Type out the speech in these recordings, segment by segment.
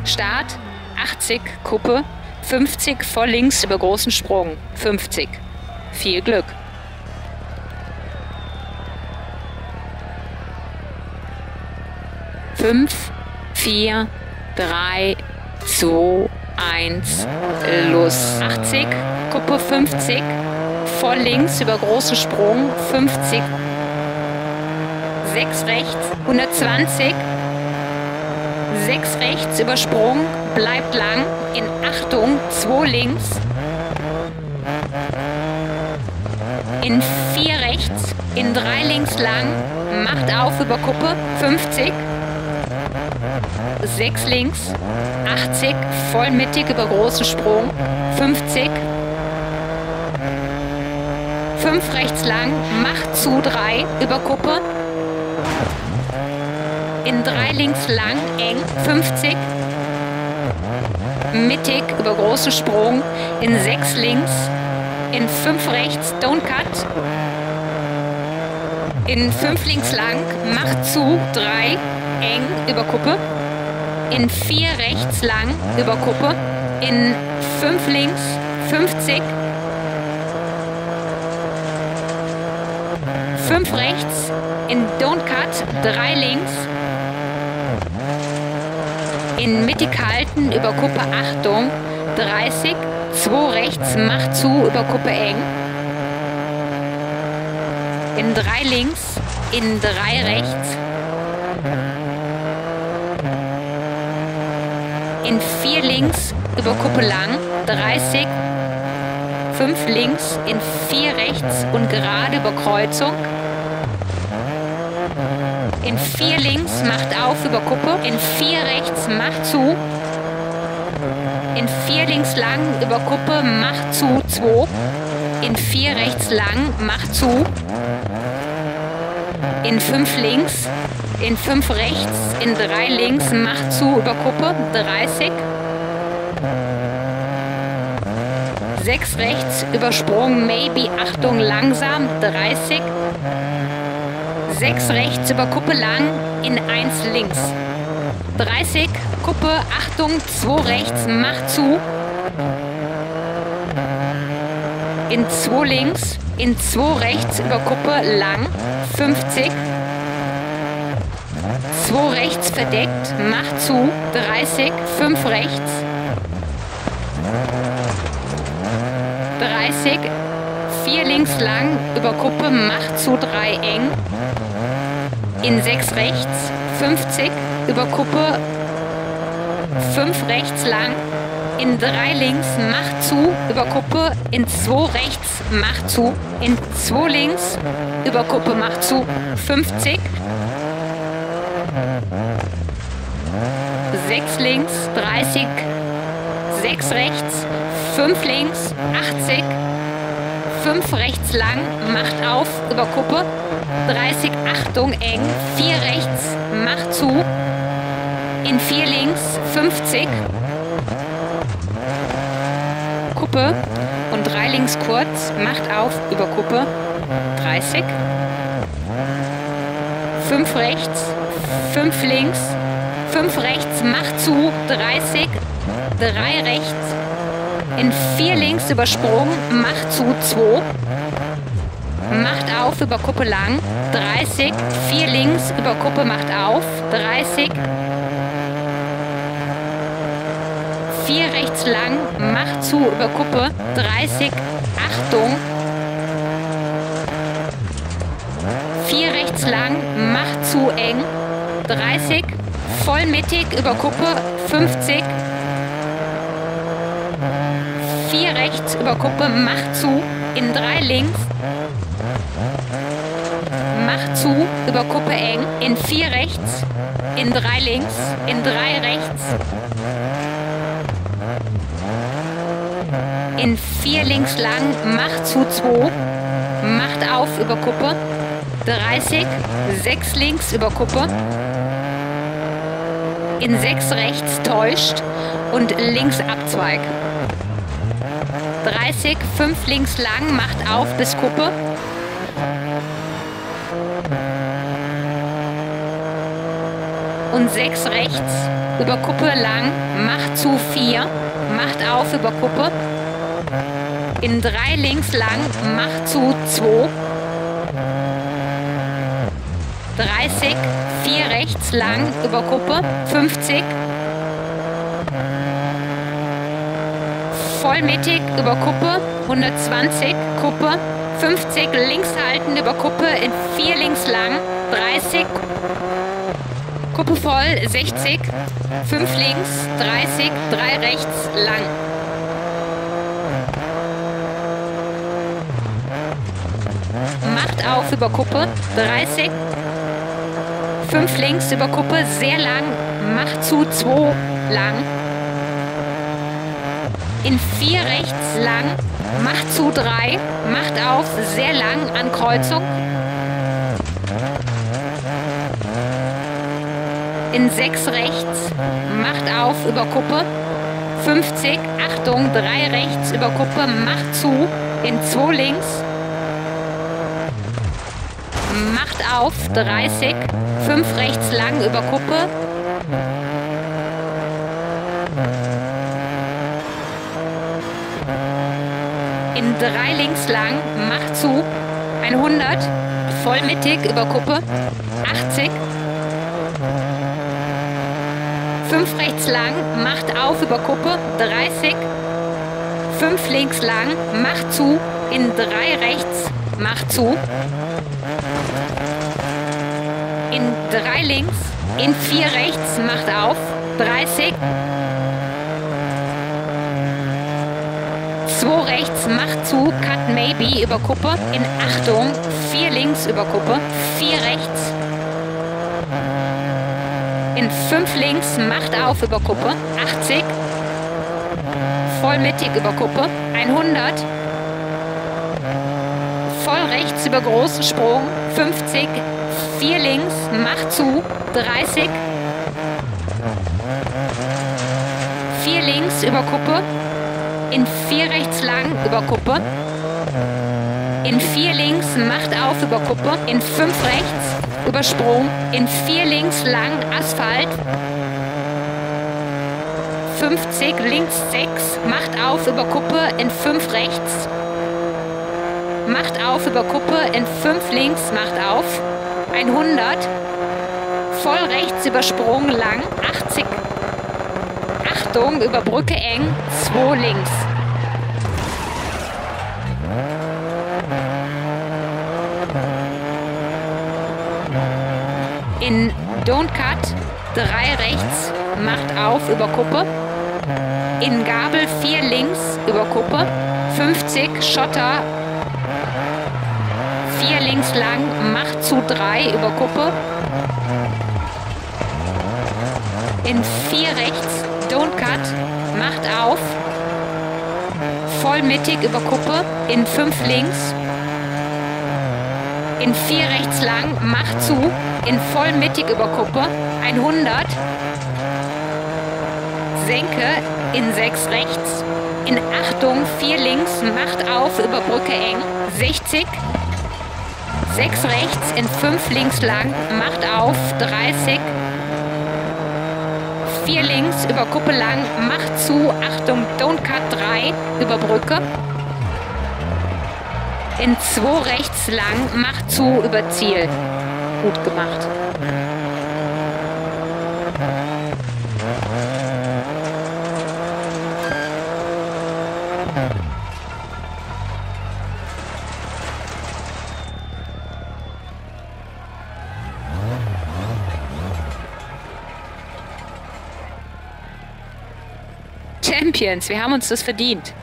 Start, 80, Kuppe, 50 voll links über großen Sprung, 50. Viel Glück. Fünf, 4, 3, 2, 1, los. 80, Kuppe 50, voll links über großen Sprung, 50. 6 rechts, 120. 6 rechts über Sprung, bleibt lang, in Achtung, 2 links. In 4 rechts, in 3 links lang, macht auf über Kuppe, 50. 6 links, 80, voll mittig über großen Sprung, 50. 5 rechts lang, macht zu 3 über Kuppe. In 3 links lang, eng, 50. Mittig über großen Sprung, in 6 links, in 5 rechts, don't cut. In 5 links lang, macht zu 3, eng über Kuppe. In 4 rechts lang über Kuppe, in 5 links, 50, 5 rechts, in Don't Cut, 3 links, in mittig halten über Kuppe, Achtung, 30, 2 rechts, macht zu über Kuppe eng, in 3 links, in 3 rechts, in 4 links über Kuppe lang, 30, 5 links, in 4 rechts und gerade über Kreuzung, in 4 links, macht auf über Kuppe, in 4 rechts, macht zu, in 4 links lang über Kuppe, macht zu, 2, in 4 rechts lang, macht zu, in 5 links, in 5 rechts, in 3 links, macht zu über Kuppe, 30. 6 rechts, Übersprung, maybe, Achtung, langsam, 30. 6 rechts, über Kuppe lang, in 1 links. 30, Kuppe, Achtung, 2 rechts, macht zu. In 2 links, in 2 rechts, über Kuppe, lang, 50. 2 rechts verdeckt, macht zu, 30, 5 rechts, 30, 4 links lang, über Kuppe, macht zu, 3 eng, in 6 rechts, 50, über Kuppe, 5 rechts lang, in 3 links, macht zu, über Kuppe, in 2 rechts, macht zu, in 2 links, über Kuppe, macht zu, 50, 6 links, 30, 6 rechts, 5 links, 80, 5 rechts lang, macht auf, über Kuppe, 30, Achtung, eng, 4 rechts, macht zu, in 4 links, 50, Kuppe und 3 links kurz, macht auf, über Kuppe, 30, 5 rechts, 5 links, 5 rechts, macht zu, 30, 3 rechts, in 4 links übersprungen, macht zu, 2, macht auf, über Kuppe lang, 30, 4 links, über Kuppe, macht auf, 30, 4 rechts lang, macht zu, über Kuppe, 30, Achtung, 4 rechts lang, macht zu, eng, 30, voll mittig, über Kuppe, 50, 4 rechts, über Kuppe, macht zu, in 3 links, macht zu, über Kuppe eng, in 4 rechts, in 3 links, in 3 rechts, in 4 links lang, macht zu, 2, macht auf, über Kuppe, 30, 6 links, über Kuppe, in 6 rechts, täuscht und links Abzweig. 30, 5 links lang, macht auf bis Kuppe. Und 6 rechts, über Kuppe lang, macht zu 4, macht auf über Kuppe. In 3 links lang, macht zu 2. 30, 4 rechts lang über Kuppe, 50. Voll mittig über Kuppe, 120, Kuppe, 50 links halten über Kuppe in 4 links lang, 30, Kuppe voll, 60, 5 links, 30, 3 rechts lang. Macht auf über Kuppe, 30, 5 links über Kuppe, sehr lang, macht zu 2 lang. In 4 rechts lang, macht zu 3, macht auf, sehr lang an Kreuzung. In 6 rechts, macht auf über Kuppe. 50, Achtung, 3 rechts über Kuppe, macht zu. In 2 links, macht auf, 30, 5 rechts lang über Kuppe. In 3 links lang, macht zu, 100, voll mittig über Kuppe, 80, 5 rechts lang, macht auf über Kuppe, 30, 5 links lang, macht zu, in 3 rechts, macht zu, in 3 links, in 4 rechts, macht auf, 30, 2 rechts, macht zu, cut maybe über Kuppe, in Achtung, 4 links über Kuppe, 4 rechts, in 5 links, macht auf über Kuppe, 80, voll mittig über Kuppe, 100, voll rechts über großen Sprung, 50, 4 links, macht zu, 30, 4 links über Kuppe, in 4 rechts lang über Kuppe, in 4 links, macht auf über Kuppe, in 5 rechts, Übersprung, in 4 links lang, Asphalt, 50, links 6, macht auf über Kuppe, in 5 rechts, macht auf über Kuppe, in 5 links, macht auf, 100, voll rechts Übersprung, lang, 80, Achtung, über Brücke eng, 2 links. In Don't Cut, 3 rechts, macht auf über Kuppe. In Gabel 4 links über Kuppe. 50, Schotter, 4 links lang, macht zu 3 über Kuppe. In 4 rechts, Don't Cut, macht auf. Voll mittig über Kuppe. In 5 links. In 4 rechts lang, macht zu. In voll mittig über Kuppe, 100, Senke, in 6 rechts, in Achtung, 4 links, macht auf, über Brücke eng, 60, 6 rechts, in 5 links lang, macht auf, 30, 4 links, über Kuppe lang, macht zu, Achtung, Don't Cut 3, über Brücke, in 2 rechts lang, macht zu, über Ziel. Gut gemacht. Champions, wir haben uns das verdient.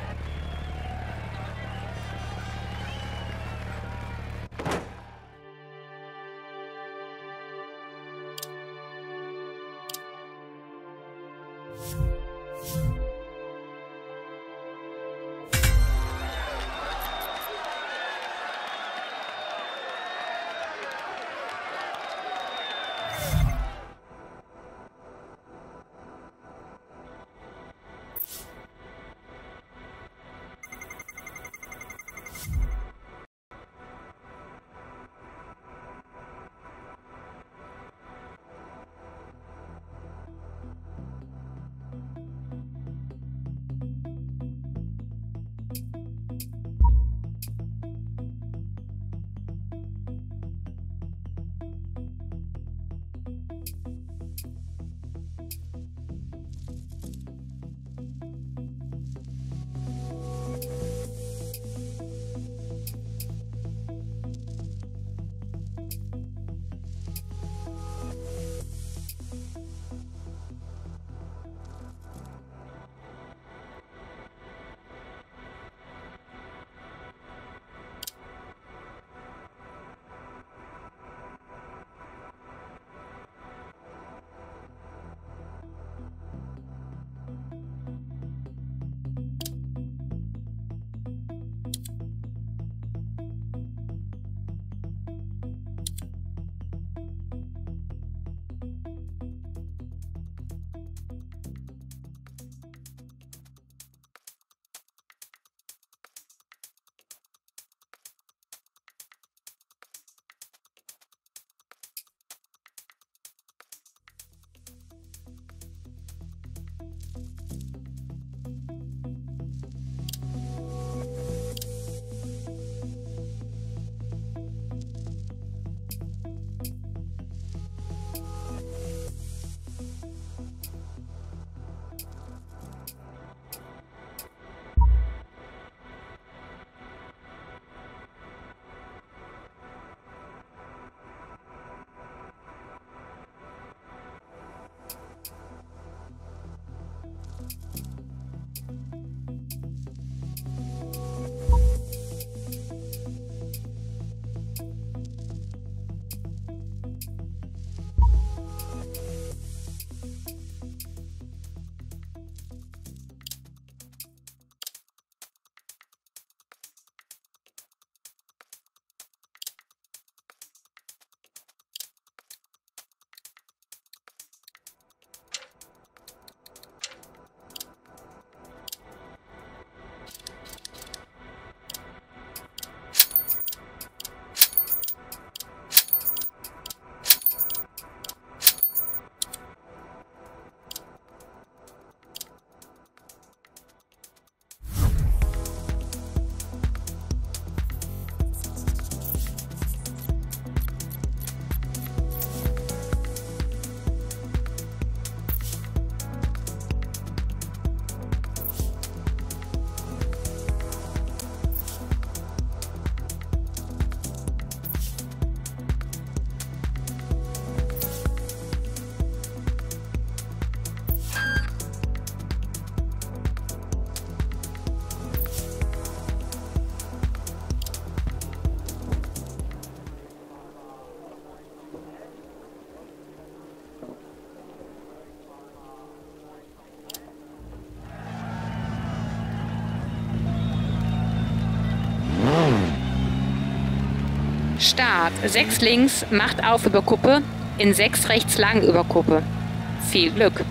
Start. 6 links, macht auf über Kuppe, in 6 rechts lang über Kuppe. Viel Glück.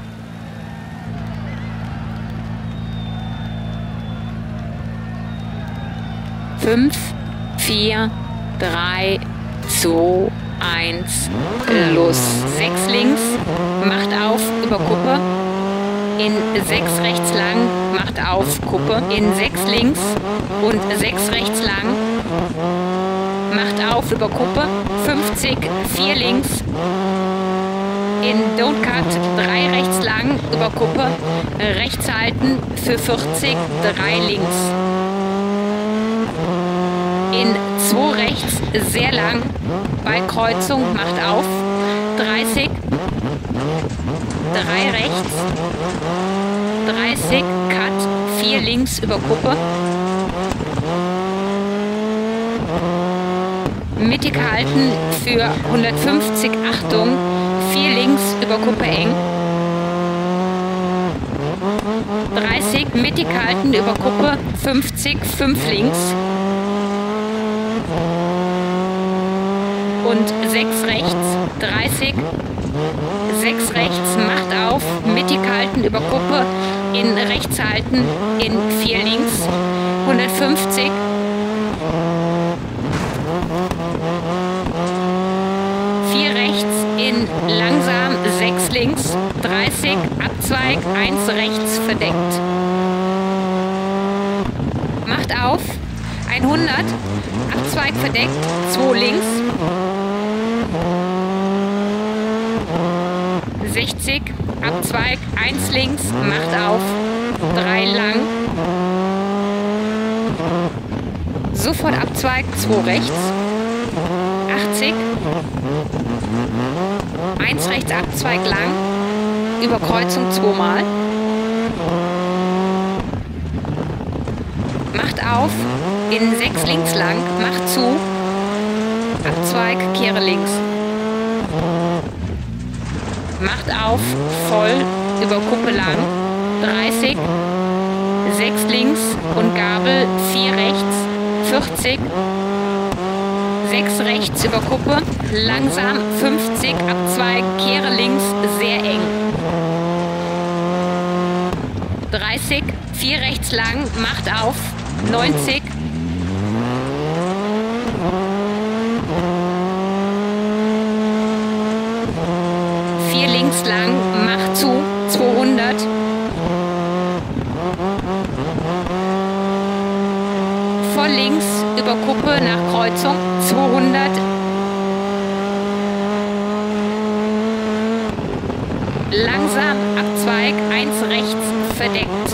5, 4, 3, 2, 1, los. 6 links, macht auf über Kuppe, in 6 rechts lang, macht auf Kuppe, in 6 links und 6 rechts lang, macht auf über Kuppe, 50, 4 links, in Don't Cut, 3 rechts lang über Kuppe, rechts halten für 40, 3 links. In 2 rechts, sehr lang, bei Kreuzung, macht auf, 30, 3 rechts, 30, Cut, 4 links über Kuppe, mittig halten für 150, Achtung, 4 links über Kuppe eng, 30, mittig halten über Kuppe, 50, 5 links und 6 rechts, 30, 6 rechts, macht auf, mittig halten über Kuppe, in rechts halten, in 4 links, 150, 4 rechts, in langsam, 6 links, 30, Abzweig, 1 rechts, verdeckt. Macht auf, 100, Abzweig verdeckt, 2 links, 60, Abzweig, 1 links, macht auf, 3 lang, sofort Abzweig, 2 rechts, 80, 1 rechts, Abzweig lang, Überkreuzung 2 mal, macht auf, in 6 links lang, macht zu, Abzweig, kehre links. Macht auf, voll, über Kuppe lang, 30, 6 links und Gabel, 4 rechts, 40, 6 rechts über Kuppe, langsam, 50, Abzweig, kehre links, sehr eng. 30, 4 rechts lang, macht auf, 90, 4 links lang, macht zu, 200, voll links über Kuppe nach Kreuzung, 200, langsam, Abzweig, 1 rechts, verdeckt,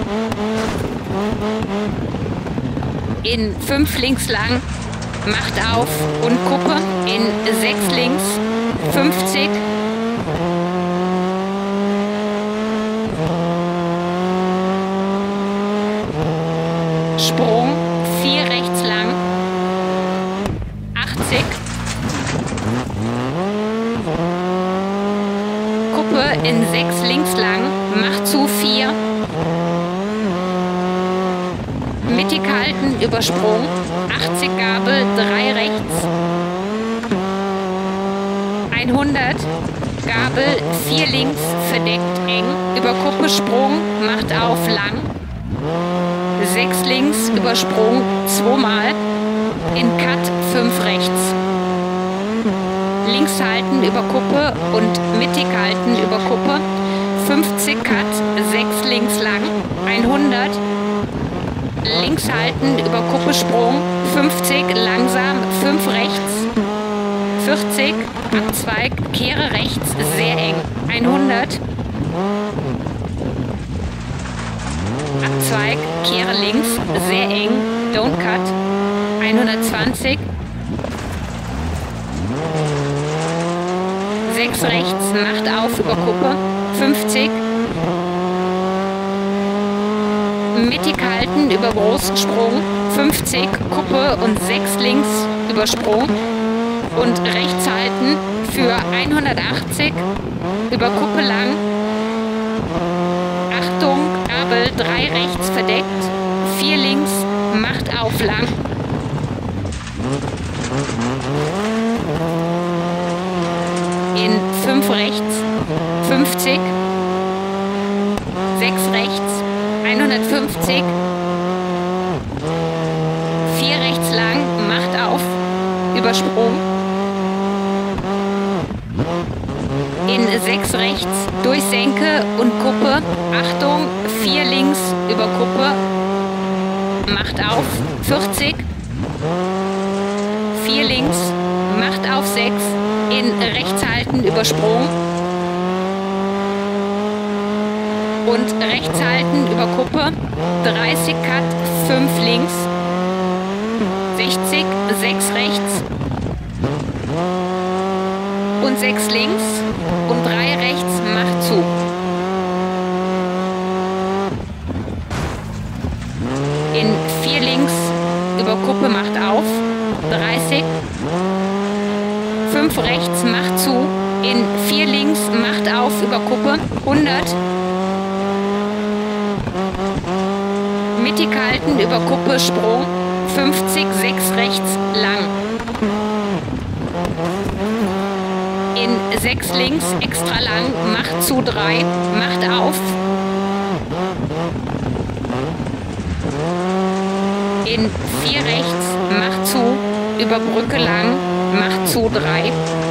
in 5 links lang, macht auf und Kuppe, in 6 links, 50, Sprung, 4 rechts lang, 80, Kuppe in 6 links lang, macht zu 4, mittig halten, Übersprung, 80 Gabel, 3 rechts, 100, Gabel, 4 links, verdeckt eng, über Kuppe Sprung, macht auf lang, 6 links, Übersprung, 2 mal, in Cut, 5 rechts. Links halten über Kuppe und mittig halten über Kuppe, 50 Cut, 6 links lang, 100, links halten über Kuppe Sprung, 50, langsam, 5 rechts, 40, Abzweig, kehre rechts, sehr eng, 100, Abzweig, kehre links, sehr eng, Don't Cut, 120, 6 rechts, macht auf über Kuppe, 50, mittig halten über großen Sprung, 50, Kuppe und 6 links Übersprung und rechts halten für 180, über Kuppe lang, Achtung, Gabel, 3 rechts verdeckt, 4 links, macht auf lang, rechts, 50, 6 rechts, 150, 4 rechts lang, macht auf, Übersprung, in 6 rechts, durch Senke und Kuppe, Achtung, 4 links, über Kuppe, macht auf, 40, 4 links, macht auf 6, in rechts halten, Übersprung und rechts halten, über Kuppe, 30 Cut, 5 links, 60, 6 rechts und 6 links und 3 rechts, macht zu. In 4 links, über Kuppe, macht auf, 30, 5 rechts, macht zu, in 4 links, macht auf, über Kuppe, 100, mittig halten, über Kuppe, Sprung, 50, 6 rechts, lang. In 6 links, extra lang, macht zu, 3, macht auf. In 4 rechts, macht zu, über Brücke lang, macht zu, 3.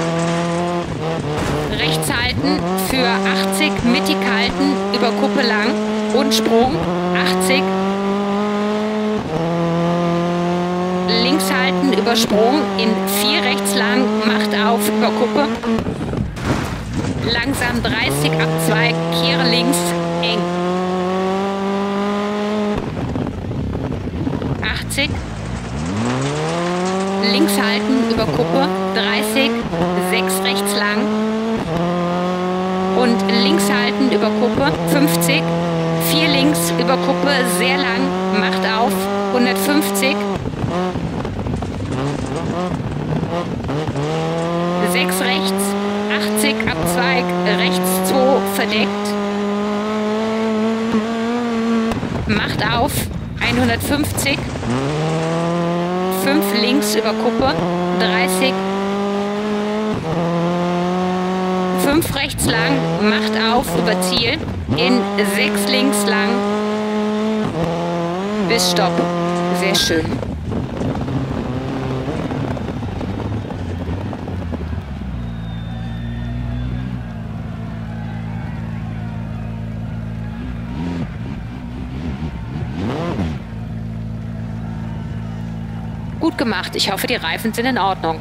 Rechts halten, für 80, mittig halten, über Kuppe lang und Sprung, 80. Links halten, über Sprung, in 4 rechts lang, macht auf, über Kuppe. Langsam 30, Abzweig, kehre links, eng. 80. Links halten, über Kuppe, 30, 6 rechts lang. Und links halten, über Kuppe, 50. 4 links, über Kuppe, sehr lang, macht auf, 150. 6 rechts, 80, Abzweig, rechts 2, verdeckt. Macht auf, 150. 5 links, über Kuppe, 30. 5 rechts lang, macht auf, über Ziel. In 6 links lang, bis Stopp. Sehr schön. Gut gemacht. Ich hoffe, die Reifen sind in Ordnung.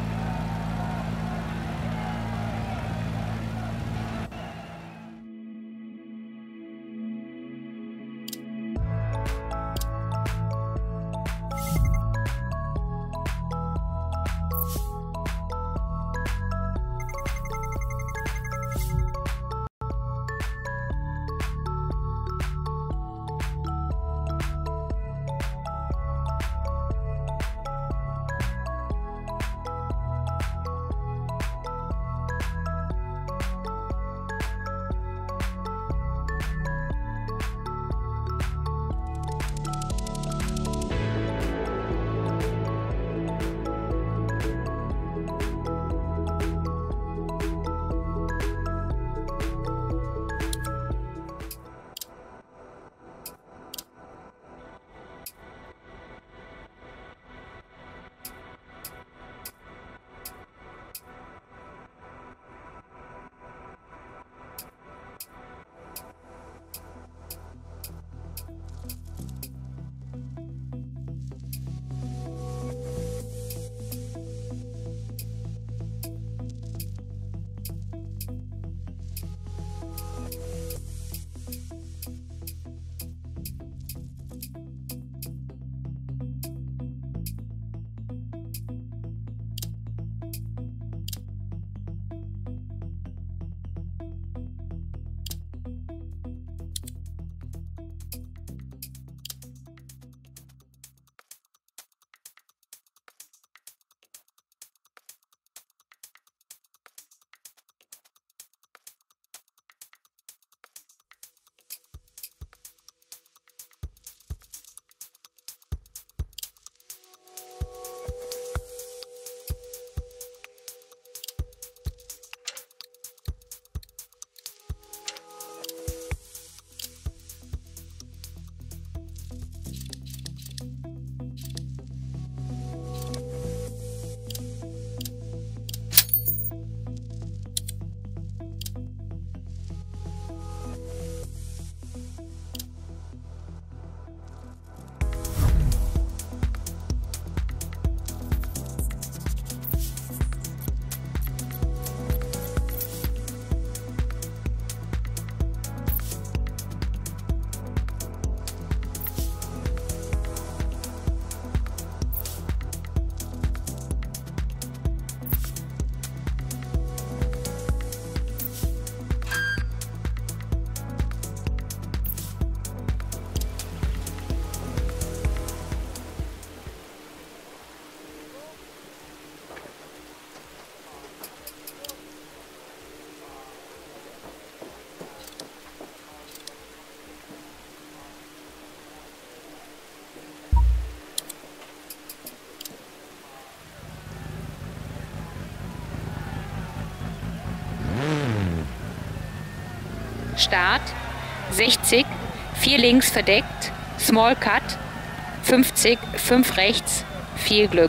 Start, 60, 4 links verdeckt, Small Cut, 50, 5 rechts, viel Glück.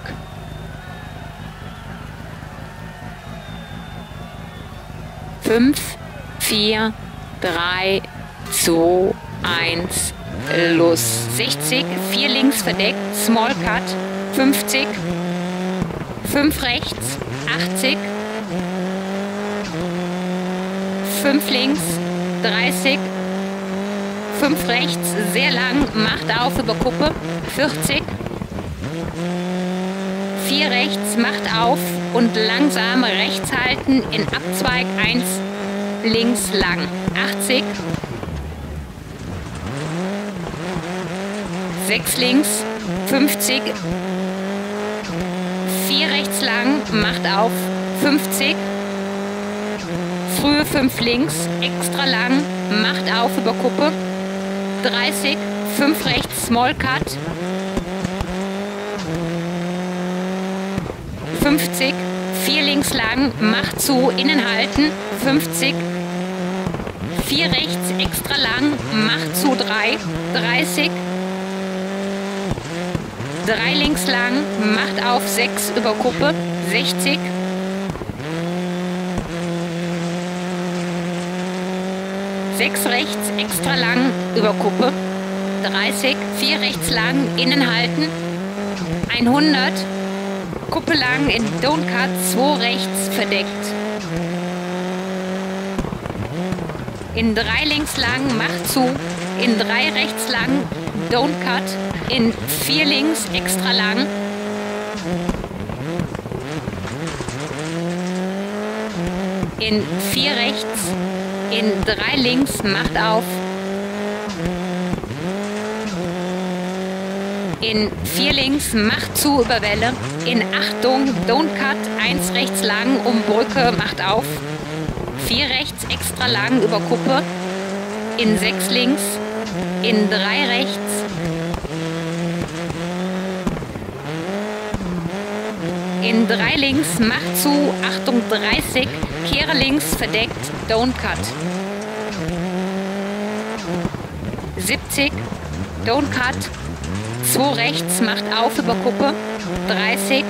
Fünf, 4, 3, 2, 1, los. 60, 4 links verdeckt, Small Cut, 50, 5 rechts, 80, 5 links, 30, 5 rechts, sehr lang, macht auf über Kuppe, 40, 4 rechts, macht auf und langsam rechts halten in Abzweig 1, links lang, 80, 6 links, 50, 4 rechts lang, macht auf, 50, frühe 5 links, extra lang, macht auf über Kuppe, 30, 5 rechts, Small Cut, 50, 4 links lang, macht zu, innen halten, 50, 4 rechts, extra lang, macht zu, 3, 30, 3 links lang, macht auf, 6 über Kuppe, 60, 6 rechts, extra lang, über Kuppe, 30, 4 rechts lang, innen halten, 100, Kuppe lang in Don't Cut, 2 rechts verdeckt. In 3 links lang, macht zu, in 3 rechts lang, Don't Cut, in 4 links, extra lang, in 4 rechts, in 3 links, macht auf, in 4 links, macht zu über Welle, in Achtung, Don't Cut, 1 rechts lang, um Brücke, macht auf, 4 rechts, extra lang über Kuppe, in 6 links, in 3 rechts, in 3 links, macht zu, Achtung, 30, kehre links, verdeckt, Don't Cut. 70, Don't Cut, 2 rechts, macht auf über Kuppe, 30,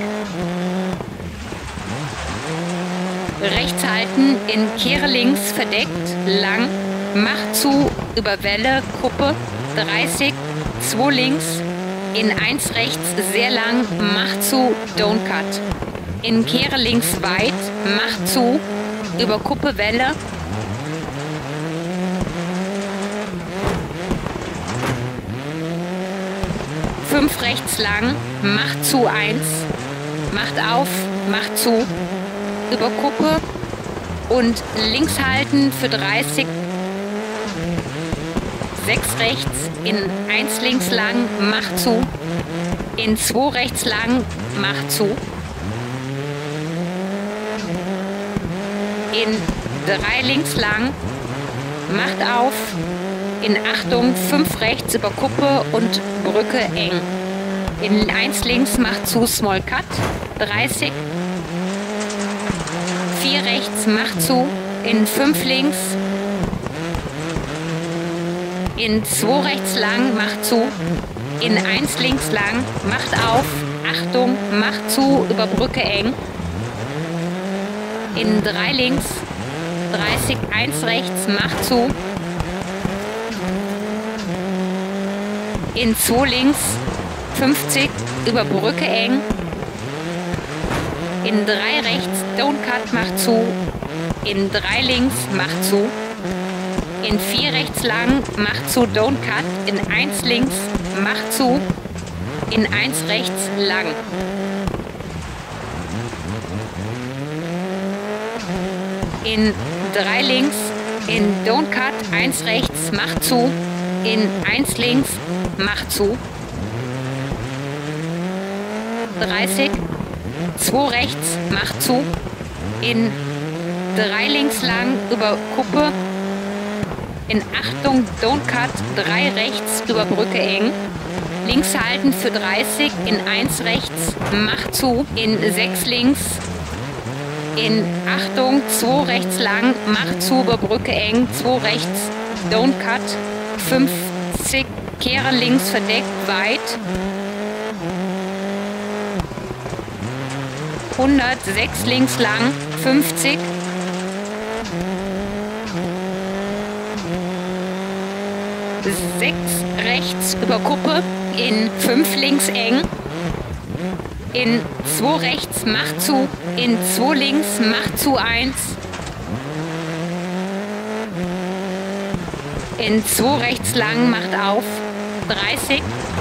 rechts halten, in kehre links, verdeckt, lang, macht zu, über Welle, Kuppe, 30, 2 links, in 1 rechts, sehr lang, macht zu, Don't Cut. In kehre links weit, macht zu, über Kuppe, Welle, fünf rechts lang, macht zu 1, macht auf, macht zu, über Kuppe und links halten für 30, 6 rechts, in 1 links lang, macht zu, in 2 rechts lang, macht zu, in 3 links lang, macht auf, in Achtung, 5 rechts über Kuppe und Brücke eng. In 1 links, macht zu, Small Cut, 30, 4 rechts, macht zu, in 5 links, in 2 rechts lang, macht zu, in 1 links lang, macht auf, Achtung, macht zu, über Brücke eng, in 3 links, 30, 1 rechts, macht zu, in 2 links, 50, über Brücke eng, in 3 rechts, Don't Cut, macht zu, in 3 links, macht zu, in 4 rechts lang, macht zu, Don't Cut, in 1 links, macht zu, in 1 rechts, lang. In 3 links, in Don't Cut, 1 rechts, macht zu, in 1 links, macht zu, 30, 2 rechts, macht zu, in 3 links lang, über Kuppe, in Achtung, Don't Cut, 3 rechts, über Brücke eng, links halten für 30, in 1 rechts, macht zu, in 6 links, In Achtung, 2 rechts lang, mach zu, über Brücke eng, 2 rechts, don't cut, 50, kehre links, verdeckt, weit. 100, 6 links lang, 50. Sechs rechts über Kuppe, in 5 links eng, in 2 rechts, mach zu, in 2 links, mach zu 1, in 2 rechts lang, macht auf, 30,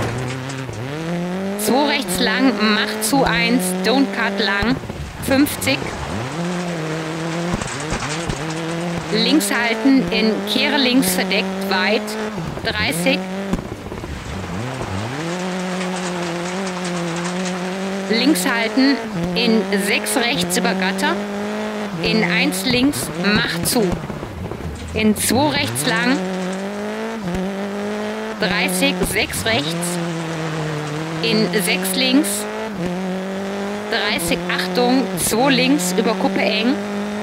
2 rechts lang, mach zu 1, don't cut lang, 50, links halten, in kehre links, verdeckt, weit, 30, links halten, in 6 rechts über Gatter, in 1 links, mach zu, in 2 rechts lang, 30, 6 rechts, in 6 links, 30, Achtung, 2 links über Kuppe eng,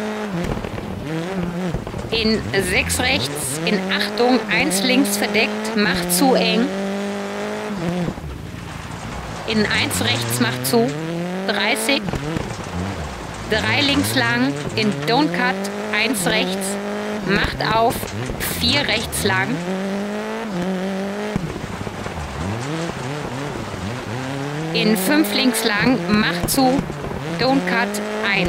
in 6 rechts, in Achtung, 1 links verdeckt, macht zu eng, in 1 rechts, macht zu, 30, 3 links lang, in don't cut, 1 rechts, macht auf, 4 rechts lang, in 5 links lang, macht zu, don't cut, 1.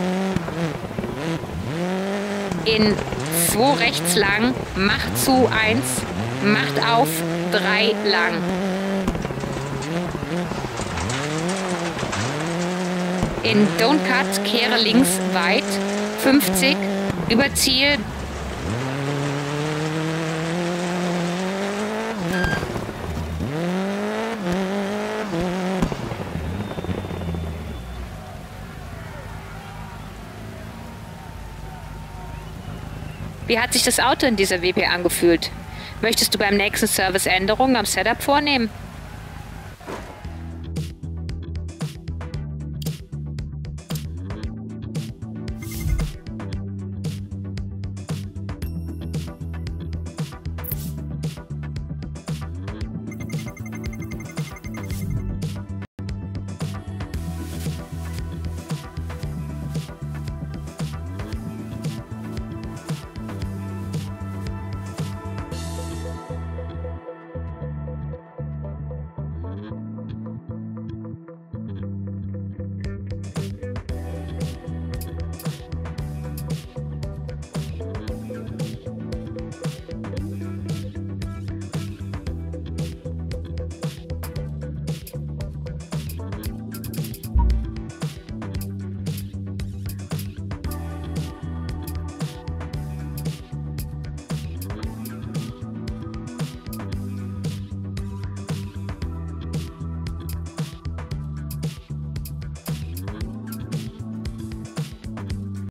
In 2 rechts lang, macht zu 1, macht auf 3 lang. In don't cut, kehre links weit, 50, überziehe. Wie hat sich das Auto in dieser WP angefühlt? Möchtest du beim nächsten Service Änderungen am Setup vornehmen?